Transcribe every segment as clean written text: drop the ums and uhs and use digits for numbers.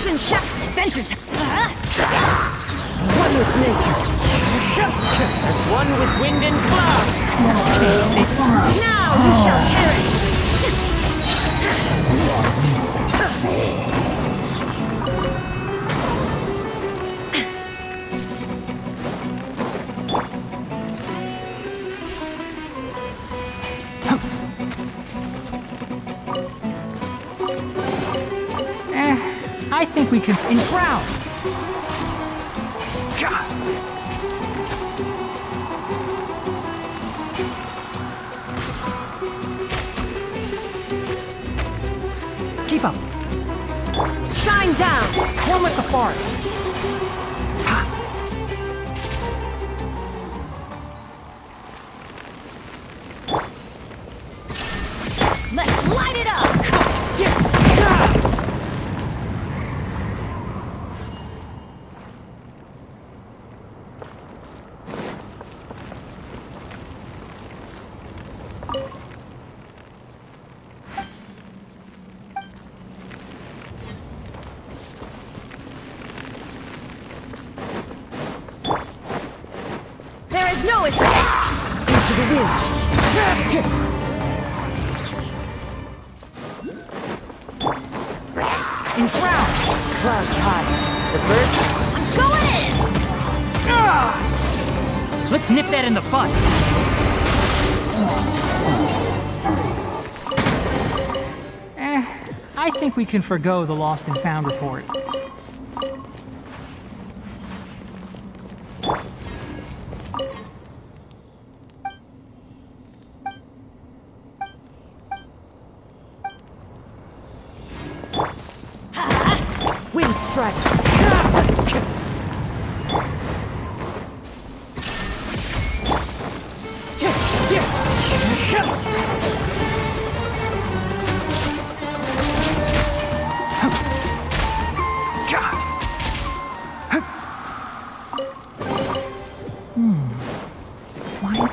Genshin shot! Adventure time! One with nature! As one with wind and cloud! Now you shall perish! I think we can enshroud. Keep up. Shine down! Home at the forest. Let's light it up! There is no escape! Into the wind! Enshroud. Clouds high. The birds... I'm going in! Let's nip that in the bud. I think we can forgo the lost and found report. Wind strike! Why?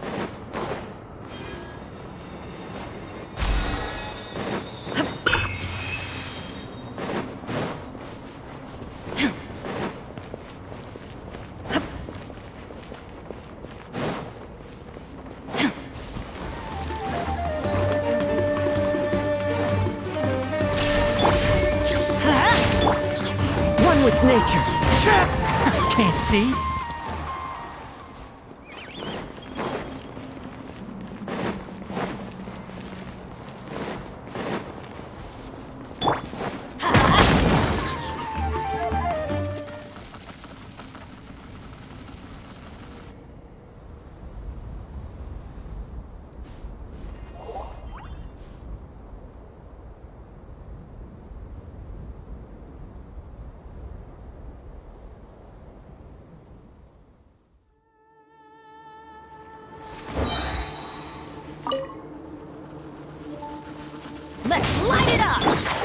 One with nature! Can't see. Let's light it up!